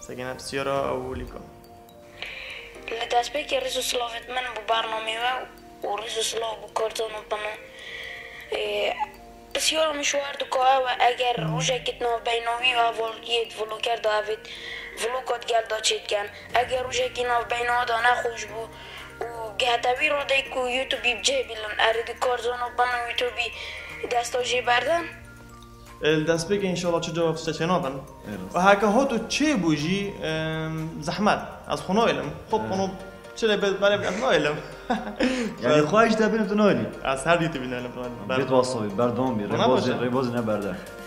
سجنات سيارة أو ليكو لدست رئيس سلافت من ببرنامه و رئيس سلاف بکارتون بنا بسیار مشوار دکاه و اگر روشه کتنا بینامی و والگیت ولو کرد آفید ولو کد گرد چید کن اگر روشه کتنا بیناه دانه خوش بو و گهتوی رو دی که یوتیوبی بجه بیلن ارد کارتون بنا یوتیوبی دستاجی بردن الدست بگه انشالله چه جواب استشنادن و هکه ها تو چه بوجی زحمت از خونه علم خب خونه چرا برای بیان علم یعنی خواهش دبین تو نایلی از هر دیتی بینه علم بیت واصوی بردام بی ربازی نبرده